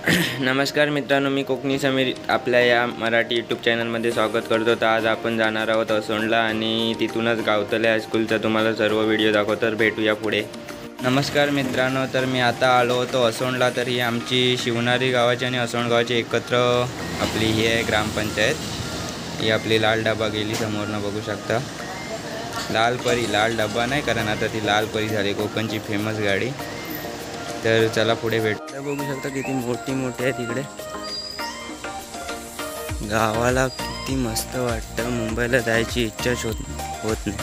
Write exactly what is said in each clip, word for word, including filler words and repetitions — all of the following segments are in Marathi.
नमस्कार मित्रांनो, मी कोकणी समीर आपल्या या मराठी यूट्यूब चॅनलमध्ये स्वागत करतो. तर आज आपण जाणार आहोत असोंडला आणि तिथूनच गावतले हायस्कूलचा तुम्हाला सर्व व्हिडिओ दाखवतो. तर भेटूया पुढे. नमस्कार मित्रांनो, तर मी आता आलो होतो असोंडला. तर ही आमची शिवनारी गावाची आणि असोंड गावाची एकत्र आपली ही आहे ग्रामपंचायत. ही आपली लाल डबा गेली समोरनं बघू शकता. लाल परी, लाल डबा नाही, कारण आता ती लाल परी झाली, कोकणची फेमस गाडी. तर चला पुढे भेट. बघू शकता किती मोठी मोठी आहे तिकडे. गावाला किती मस्त वाटतं. मुंबईला जायची इच्छाच होत होत नाही.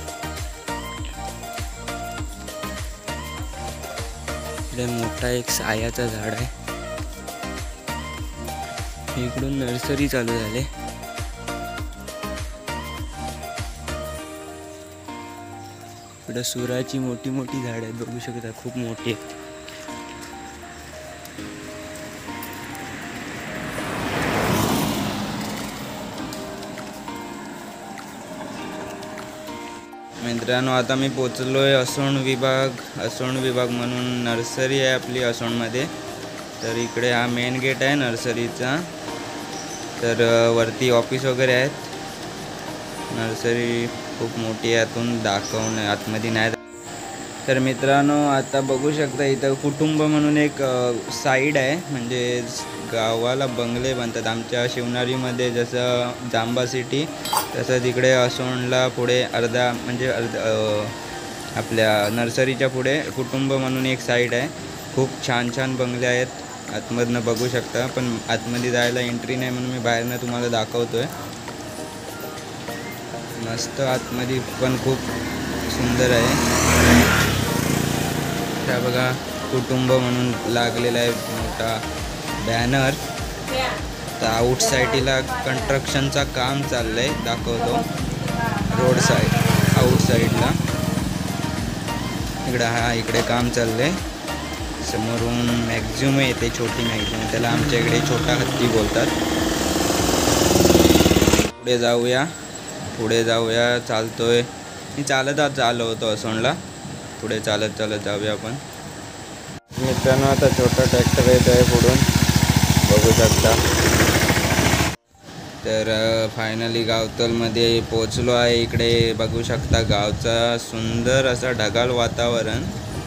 इकडे मोठा एक सायाचा झाड आहे. इकडून नर्सरी चालू झाले. इकडे सुराची मोठी मोठी झाड आहेत बघू शकता, खूप मोठी आहेत. मित्रांनो, आता मी पोचलो आहे असोंड विभाग. असोंड विभाग म्हणून नर्सरी आहे आपली असोंडमध्ये. तर इकडे हा मेन गेट आहे नर्सरीचा. तर वरती ऑफिस वगैरे आहेत. नर्सरी खूप मोठी आहे, आतून दाखवून आतमध्ये नाही. तर मित्रांनो, आता बघू शकता इथं कुटुंब म्हणून एक साईड आहे. म्हणजे गावाला बंगले बनतात. आमच्या शिवनारीमध्ये जसं जांबा सिटी, तसं तिकडे असोंडला पुढे अर्धा म्हणजे अर्धा आपल्या नर्सरीच्या पुढे कुटुंब म्हणून एक साईड आहे. खूप छान छान बंगले आहेत. आतमधनं बघू शकता, पण आतमध्ये जायला एंट्री नाही म्हणून मी बाहेरनं तुम्हाला दाखवतो आहे. मस्त आतमध्ये पण खूप सुंदर आहे. त्या बघा कुटुंब म्हणून लागलेला आहे मोठा बॅनर. तर आउट साईडला कंस्ट्रक्शनचा काम चाललंय, दाखवतो. रोड साईड आउट साईडला इकडे हा इकडे काम चाललंय. समोरून मॅक्झिमम येते, छोटी मॅक्झिमम, त्याला आमच्या इकडे छोटा हत्ती बोलतात. पुढे जाऊया पुढे जाऊया चालतोय मी चालत आज आलो होतो असोंडला. पुढे चालत चालत जाऊया आपण. मित्रांनो, आता छोटा ट्रॅक्टर येत आहे पुढून बघू शकता. तर फायनली गावतलमध्ये पोचलो आहे. इकडे बघू शकता गावचा सुंदर असा ढगाळ वातावरण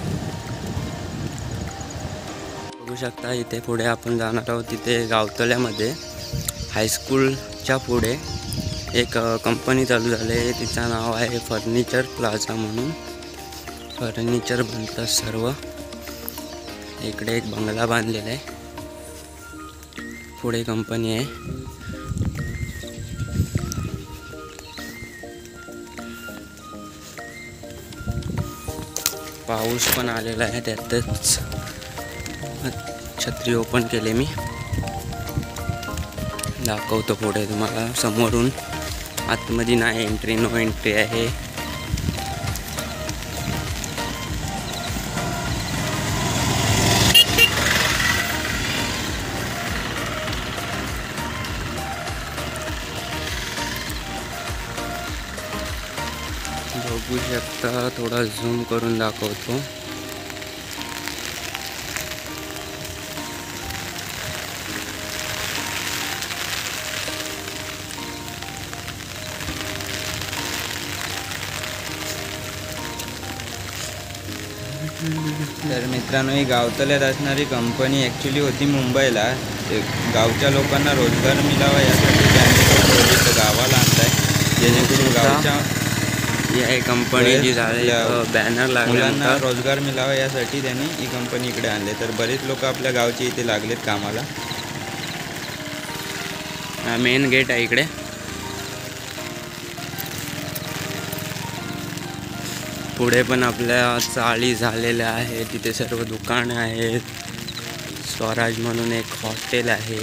बघू शकता. इथे पुढे आपण जाणार आहोत. तिथे गावतल्यामध्ये हायस्कूलच्या पुढे एक कंपनी चालू झाली आहे. तिचं नाव आहे फर्निचर प्लाझा म्हणून. फर्निचर बनतात सर्व. इकडे एक बंगला बांधलेला आहे, पुढे कंपनी आहे. पाऊस पण आलेला आहे, त्यातच छत्री ओपन केले मी. दाखवतो पुढे तुम्हाला. समोरून आतमध्ये नाही एंट्री, नो एंट्री आहे. बघू शकता, थोडा झूम करून दाखवतो. तर मित्रांनो, ही गावतल्यात असणारी कंपनी ॲक्च्युली होती मुंबईला. गावच्या लोकांना रोजगार मिळावा यासाठी त्यांनी तो प्रोजेक्ट गावाला आणलाय, जेणेकरून गावच्या या कंपनी जी झाली बॅनर लागला, मुलांना रोजगार मिळावा यासाठी त्यांनी ही कंपनी इकडे आणली. तर बरेच लोक आपल्या गावचे इथे लागलेत कामाला. मेन गेट आहे इकडे. पुढे पण आपल्या चाळी झालेल्या आहे. तिथे सर्व दुकानं आहेत. स्वराज म्हणून एक हॉटेल आहे.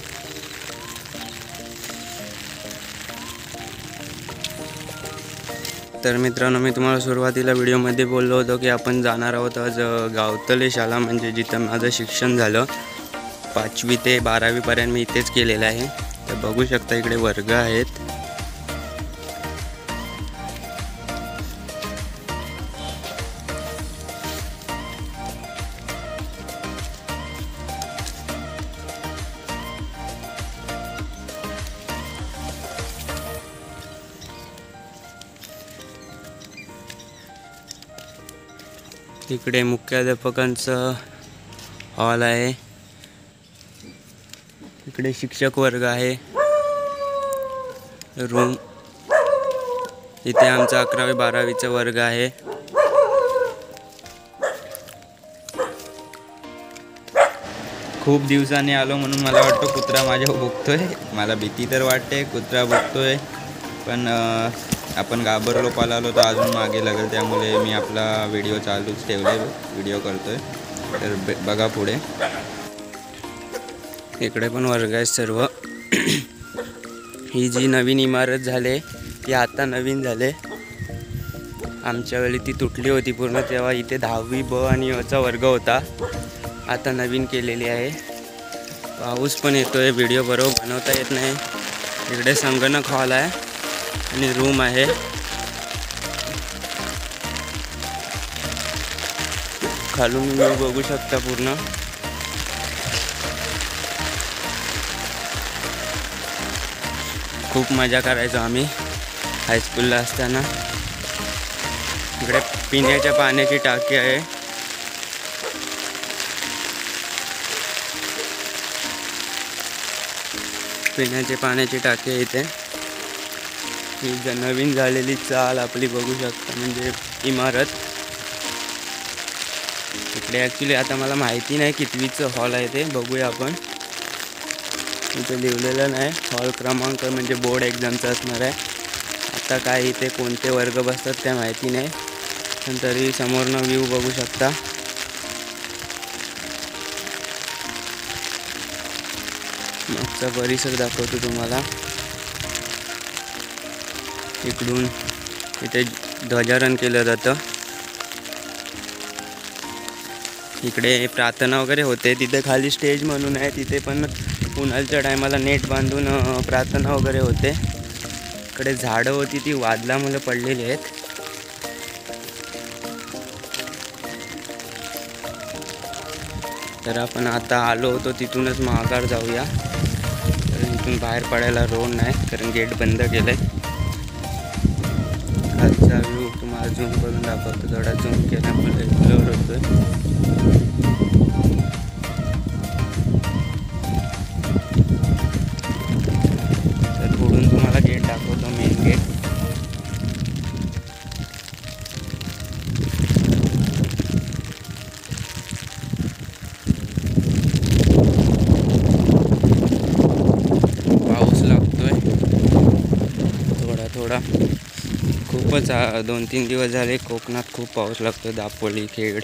तर मित्रांनो, मी तुम्हाला सुरुवातीला व्हिडिओमध्ये बोललो होतो की आपण जाणार आहोत आज गावतले शाळा, म्हणजे जिथं माझं शिक्षण झालं. पाचवी ते बारावीपर्यंत मी इथेच केलेलं आहे. तर बघू शकता इकडे वर्ग आहेत. इकडे मुख्याध्यापकांचं हॉल आहे, इकडे शिक्षक वर्ग आहे, रूम, इथे आमचा अकरावी बारावीचा वर्ग आहे. खूप दिवसांनी आलो म्हणून मला वाटतं कुत्रा माझ्या भुकतोय. मला भीती तर वाटते, कुत्रा भुकतोय, पण आपण घाबरलो पळालो तर अजून मागे लागेल, त्यामुळे मी आपला व्हिडिओ चालूच ठेवले, व्हिडिओ करतोय. तर बघा पुढे. इकडे पण वर्ग आहे सर्व. ही जी नवीन इमारत झाली ती आता नवीन झाले. आमच्या वेळी ती तुटली होती पूर्ण, तेव्हा इथे दहावी ब आणि अ चा वर्ग होता. आता नवीन केलेली आहे. पाऊस पण येतोय, व्हिडिओ बरोबर बनवता येत नाही. इकडे संगणक हॉल आहे आणि रूम आहे. खालून व्ह्यू बघू शकता पूर्ण. खूप मजा करायचो आम्ही हायस्कूलला असताना. इकडे पिण्याच्या पाण्याची टाकी आहे. पिण्याची पाण्याची टाकी आहे इथे. ही ज नवीन झालेली चाल आपली बघू शकता, म्हणजे इमारत. इकडे ॲक्च्युली आता मला माहिती नाही कितवीचं हॉल आहे ते, बघूया आपण. इथे लिहिलेलं नाही हॉल क्रमांक, म्हणजे बोर्ड एक्झामचा असणार आहे. आता काय इथे कोणते वर्ग बसतात काय माहिती नाही, पण तरी समोरनं व्ह्यू बघू शकता. मागचा परिसर दाखवतो तुम्हाला. इकडून इथे ध्वजारोहण केलं जातं. इकडे प्रार्थना वगैरे होते. तिथे खाली स्टेज म्हणून आहे, तिथे पण उन्हाळ्याच्या टायमाला नेट बांधून प्रार्थना वगैरे होते. इकडे झाडं होती ती वादळामुळे पडलेली आहेत. तर आपण आता आलो होतो तिथूनच माघार जाऊया. तर इथून बाहेर पडायला रोड नाही, कारण गेट बंद केलं आहे. खालचा व्ह्यू तुम्हाला झूम करून दाखवतो. थोडा झूम केल्यामुळे ब्लर होतोय. तर पुढून तुम्हाला गेट दाखवतो, मेन गेट. पाऊस लागतोय थोडा थोडा. खूपच दोन तीन दिवस झाले कोकणात खूप पाऊस लागतोय. दापोली, खेड.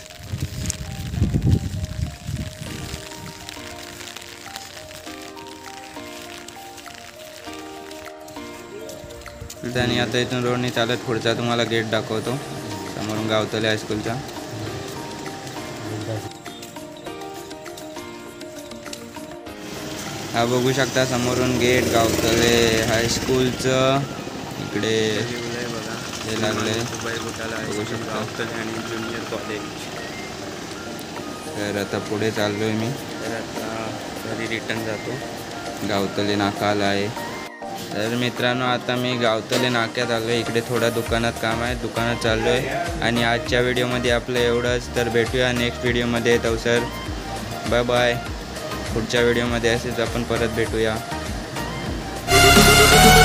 आणि आता इथून रोडने चालत पुढचा तुम्हाला गेट दाखवतो, समोरून गावतले हायस्कूलचा. हा बघू शकता समोरून गेट गावतले हायस्कूलचं. इकडे हे लागले बघू शकता, आणि ज्युनियर कॉलेज. तर आता पुढे चाललोय मी. तर आता घरी रिटर्न जातो. गावतले नाका आला आहे. तर मित्रांनो, आता मी गावतले नाक्यात आलो आहे. इकडे थोडा दुकानात काम आहे, दुकानात चाललो आहे. आणि आजच्या व्हिडिओमध्ये आपलं एवढंच. तर भेटूया नेक्स्ट व्हिडिओमध्ये. तवसर बाय बाय. पुढच्या व्हिडिओमध्ये असेच आपण परत भेटूया.